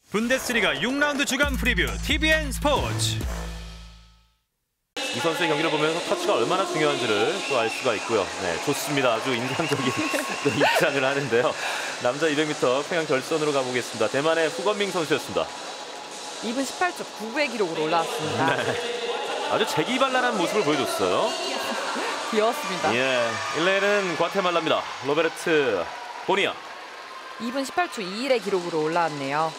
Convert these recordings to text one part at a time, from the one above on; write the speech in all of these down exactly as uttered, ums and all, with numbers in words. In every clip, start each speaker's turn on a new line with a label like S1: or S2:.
S1: 분데스리가 육 라운드 주간 프리뷰 티비엔 스포츠.
S2: 이 선수의 경기를 보면서 터치가 얼마나 중요한지를 또 알 수가 있고요. 네, 좋습니다. 아주 인상적인 입장을 하는데요. 남자 이백 미터 평영 결선으로 가보겠습니다. 대만의 후건밍 선수였습니다.
S3: 이 분 십팔 초 구구의 기록으로 올라왔습니다.
S2: 네, 아주 재기발랄한 모습을 보여줬어요.
S3: 귀여웠습니다.
S2: 예, 일 레인은 과테말라입니다. 로베르트 보니아.
S3: 이 분 십팔 초 이십일의 기록으로 올라왔네요.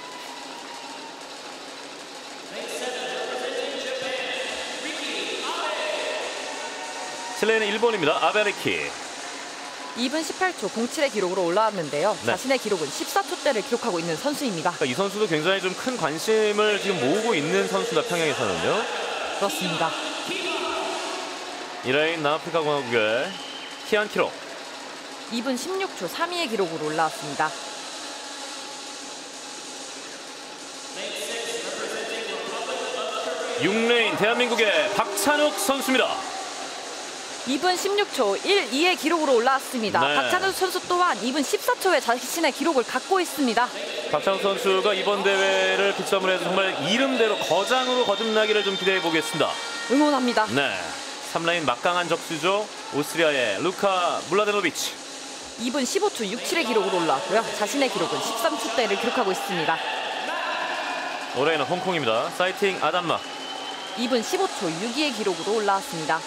S2: 칠 레인은 일본입니다. 아베리키.
S3: 이 분 십팔 초 공칠의 기록으로 올라왔는데요.
S2: 네.
S3: 자신의 기록은 십사 초대를 기록하고 있는 선수입니다.
S2: 그러니까 이 선수도 굉장히 좀 큰 관심을 지금 모으고 있는 선수다, 평양에서는요.
S3: 그렇습니다.
S2: 이 레인 남아프리카 공화국의 키안 키로.
S3: 이 분 십육 초 삼 위의 기록으로 올라왔습니다.
S2: 육 레인 대한민국의 박찬욱 선수입니다.
S3: 이 분 십육 초 십이의 기록으로 올라왔습니다.
S2: 네.
S3: 박찬욱 선수 또한 이 분 십사 초에 자신의 기록을 갖고 있습니다.
S2: 박찬욱 선수가 이번 대회를 기점으로 해서 정말 이름대로 거장으로 거듭나기를 좀 기대해 보겠습니다.
S3: 응원합니다.
S2: 네, 삼 레인 막강한 적수죠. 오스트리아의 루카 물라데노비치.
S3: 이 분 십오 초 육십칠의 기록으로 올라왔고요. 자신의 기록은 십삼 초대를 기록하고 있습니다.
S2: 오 레인은 홍콩입니다. 사이팅 아담마.
S3: 이 분 십오 초 육십이의 기록으로 올라왔습니다.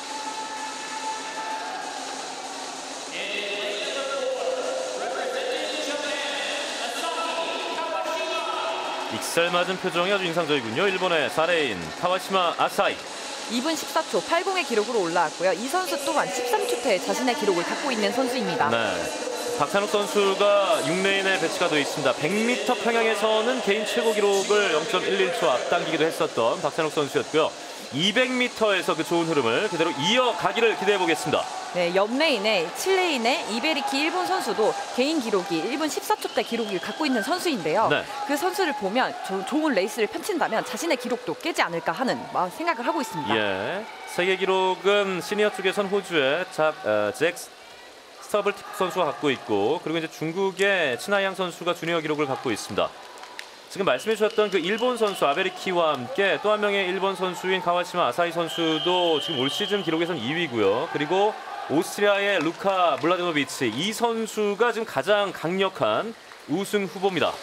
S2: 익살맞은 표정이 아주 인상적이군요. 일본의 사 레인 카와시마 아사이.
S3: 이 분 십사 초 팔십의 기록으로 올라왔고요. 이 선수 또한 십삼 초대에 자신의 기록을 갖고 있는 선수입니다.
S2: 네, 박찬욱 선수가 육 레인에 배치가 되어 있습니다. 백 미터 평양에서는 개인 최고 기록을 영 점 일일 초 앞당기기도 했었던 박찬욱 선수였고요. 이백 미터에서 그 좋은 흐름을 그대로 이어가기를 기대해 보겠습니다.
S3: 네, 옆 레인의 칠 레인의 이베리키 일본 선수도 개인 기록이 일 분 십사 초대 기록을 갖고 있는 선수인데요.
S2: 네.
S3: 그 선수를 보면 조, 좋은 레이스를 펼친다면 자신의 기록도 깨지 않을까 하는 생각을 하고 있습니다.
S2: 예, 세계 기록은 시니어 쪽에선 호주의 잡, 어, 잭 스터블틱 선수가 갖고 있고, 그리고 이제 중국의 친하양 선수가 주니어 기록을 갖고 있습니다. 지금 말씀해 주셨던 그 일본 선수 아베리키와 함께 또 한 명의 일본 선수인 카와시마 아사히 선수도 지금 올 시즌 기록에선 이 위고요. 그리고 오스트리아의 루카 물라데노비치, 이 선수가 지금 가장 강력한 우승 후보입니다.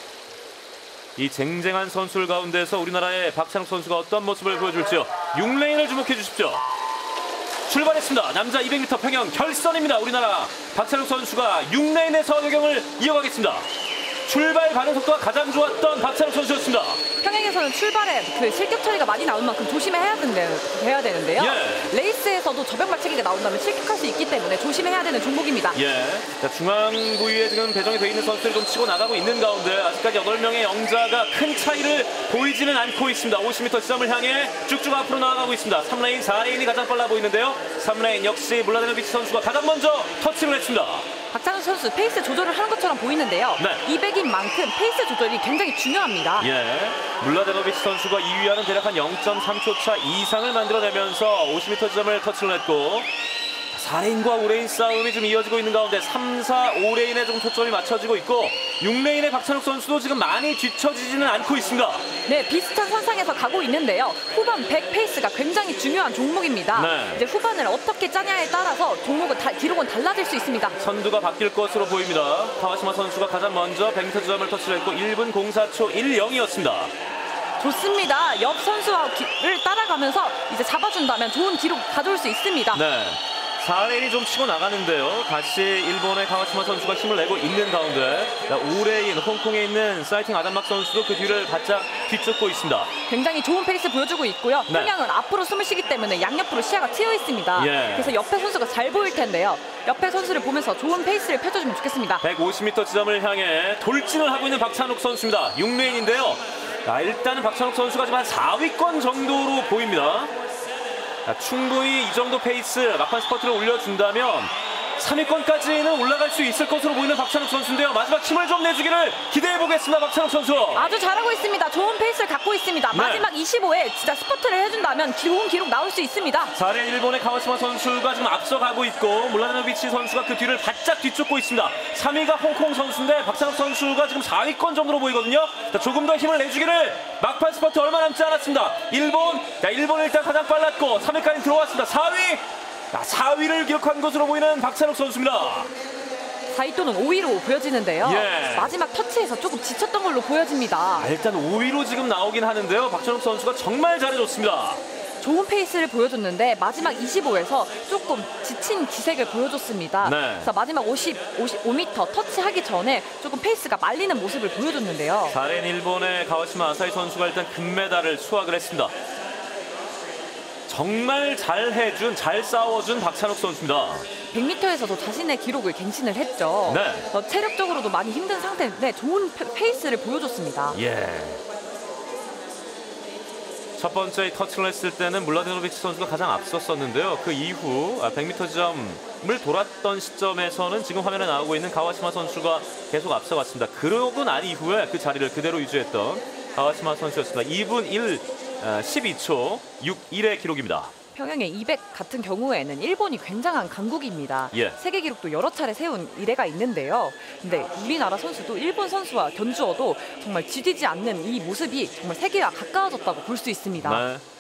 S2: 이 쟁쟁한 선수들 가운데서 우리나라의 박찬욱 선수가 어떤 모습을 보여줄지요. 육 레인을 주목해 주십시오. 출발했습니다. 남자 이백 미터 평영 결선입니다. 우리나라 박찬욱 선수가 육 레인에서 여경을 이어가겠습니다. 출발 반응 속도가 가장 좋았던 박찬욱 선수였습니다.
S3: 평양에서는 출발에 그 실격 처리가 많이 나올 만큼 조심해야 되는데, 해야 되는데요.
S2: 예.
S3: 레이스에서도 저병 발차기가 나온다면 실격할 수 있기 때문에 조심해야 되는 종목입니다.
S2: 예. 자, 중앙 부위에 지금 배정이 되어 있는 선수들이 좀 치고 나가고 있는 가운데 아직까지 여덟 명의 영자가 큰 차이를 보이지는 않고 있습니다. 오십 미터 지점을 향해 쭉쭉 앞으로 나아가고 있습니다. 삼 레인, 사 레인이 가장 빨라 보이는데요. 삼 레인 역시 물라데노비치 선수가 가장 먼저 터치를 했습니다.
S3: 박찬욱 선수 페이스 조절을 하는 것처럼 보이는데요.
S2: 네.
S3: 이백인 만큼 페이스 조절이 굉장히 중요합니다.
S2: 예, 물라데노비치 선수가 이 위와는 대략 한 영 점 삼 초 차 이상을 만들어내면서 오십 미터 지점을 터치를 했고, 사 레인과 오 레인 싸움이 좀 이어지고 있는 가운데 삼, 사, 오 레인에 좀 초점이 맞춰지고 있고, 육 레인의 박찬욱 선수도 지금 많이 뒤처지지는 않고 있습니다.
S3: 네, 비슷한 선상에서 가고 있는데요. 후반 백 페이스가 굉장히 중요한 종목입니다.
S2: 네.
S3: 이제 후반을 어떻게 짜냐에 따라서 종목은 다, 기록은 달라질 수 있습니다.
S2: 선두가 바뀔 것으로 보입니다. 카와시마 선수가 가장 먼저 백 미터 지점을 터치를 했고 일 분 공사 초 일영이었습니다.
S3: 좋습니다. 옆 선수를 따라가면서 이제 잡아준다면 좋은 기록 가져올 수 있습니다.
S2: 네. 사 레인이 좀 치고 나가는데요. 다시 일본의 카와시마 선수가 힘을 내고 있는 가운데 오 레인 홍콩에 있는 사이팅 아담막 선수도 그 뒤를 바짝 뒤쫓고 있습니다.
S3: 굉장히 좋은 페이스 보여주고 있고요.
S2: 네.
S3: 평양은 앞으로 숨을 쉬기 때문에 양옆으로 시야가 트여 있습니다.
S2: 예.
S3: 그래서 옆에 선수가 잘 보일 텐데요. 옆에 선수를 보면서 좋은 페이스를 펼쳐주면 좋겠습니다.
S2: 백오십 미터 지점을 향해 돌진을 하고 있는 박찬욱 선수입니다. 육 레인인데요. 자, 일단은 박찬욱 선수가 지금 한 사 위권 정도로 보입니다. 자, 충분히 이 정도 페이스 막판 스퍼트를 올려준다면 삼 위권까지는 올라갈 수 있을 것으로 보이는 박찬욱 선수인데요. 마지막 힘을 좀 내주기를 기대해보겠습니다. 박찬욱 선수.
S3: 아주 잘하고 있습니다. 좋은 페이스를 갖고 있습니다.
S2: 네.
S3: 마지막 이십오에 진짜 스퍼트를 해준다면 좋은 기록 나올 수 있습니다.
S2: 사 레인 일본의 가와시마 선수가 지금 앞서가고 있고 물라데노비치 선수가 그 뒤를 바짝 뒤쫓고 있습니다. 삼 위가 홍콩 선수인데 박찬욱 선수가 지금 사 위권 정도로 보이거든요. 자, 조금 더 힘을 내주기를. 막판 스퍼트 얼마 남지 않았습니다. 일본, 자, 일본 일단 가장 빨랐고 삼 위까지 들어왔습니다. 사 위, 자, 사 위를 기록한 것으로 보이는 박찬욱 선수입니다.
S3: 사 위 또는 오 위로 보여지는데요.
S2: 예.
S3: 마지막 터치에서 조금 지쳤던 걸로 보여집니다.
S2: 아, 일단 오 위로 지금 나오긴 하는데요. 박찬욱 선수가 정말 잘해줬습니다.
S3: 좋은 페이스를 보여줬는데 마지막 이십오에서 조금 지친 기색을 보여줬습니다.
S2: 네.
S3: 그래서 마지막 오십, 오십오 미터 터치하기 전에 조금 페이스가 말리는 모습을 보여줬는데요.
S2: 사 레인 일본의 가와시마 아사히 선수가 일단 금메달을 수확을 했습니다. 정말 잘해준, 잘 싸워준 박찬욱 선수입니다.
S3: 백 미터에서도 자신의 기록을 갱신을 했죠.
S2: 네.
S3: 그래서 체력적으로도 많이 힘든 상태인데 좋은 페- 페이스를 보여줬습니다.
S2: 예. 첫 번째 터치를 했을 때는 물라데노비치 선수가 가장 앞섰었는데요. 그 이후 백 미터 지점을 돌았던 시점에서는 지금 화면에 나오고 있는 가와시마 선수가 계속 앞서갔습니다. 그러고 난 이후에 그 자리를 그대로 유지했던 가와시마 선수였습니다. 이 분 일, 십이 초 육십일의 기록입니다.
S3: 평양의 이백 같은 경우에는 일본이 굉장한 강국입니다.
S2: 예.
S3: 세계 기록도 여러 차례 세운 이래가 있는데요. 근데 우리나라 선수도 일본 선수와 견주어도 정말 지지지 않는 이 모습이 정말 세계와 가까워졌다고 볼 수 있습니다.
S2: 네.